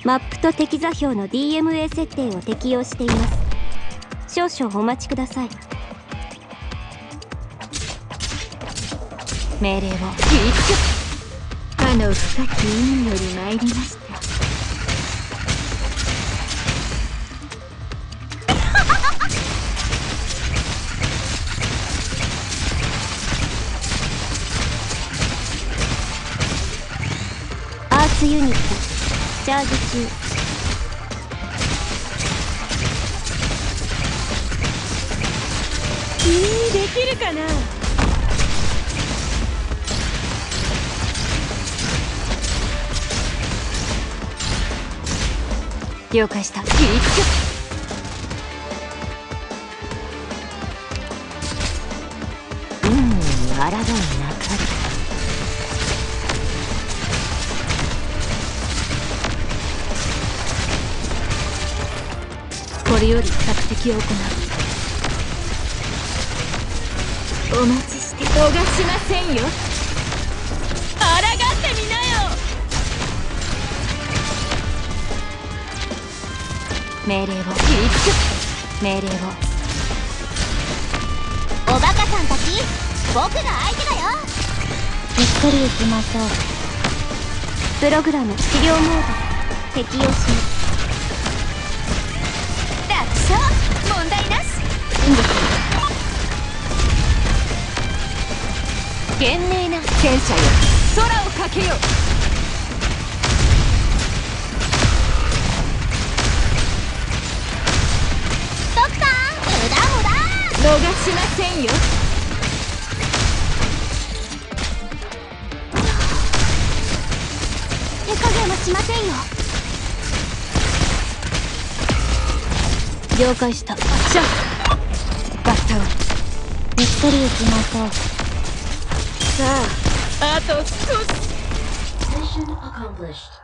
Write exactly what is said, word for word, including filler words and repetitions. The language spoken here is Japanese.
マップと敵座標の ディーエムエー 設定を適用しています。少々お待ちください。命令を。 あの深き海より参りました。 アーツユニットチャージ中。 君にできるかな。 了解した。運命に抗うなかれ。これより索敵を行う。 お待ちして逃しませんよ。抗ってみなよ。 命令を。命令を。 おバカさんたち、僕が相手だよ。 ゆっくり行きましょう。プログラム治療モード適用します。 楽勝、問題なし。 いいんですか。 賢明な戦車よ、空をかけよ。 ドクター、無駄無駄。 逃しませんよ。 手加減はしませんよ。 了解した。 しゃバッタを。 ゆっくり行きましょう。 さあ、あと少し。 Mission accomplished.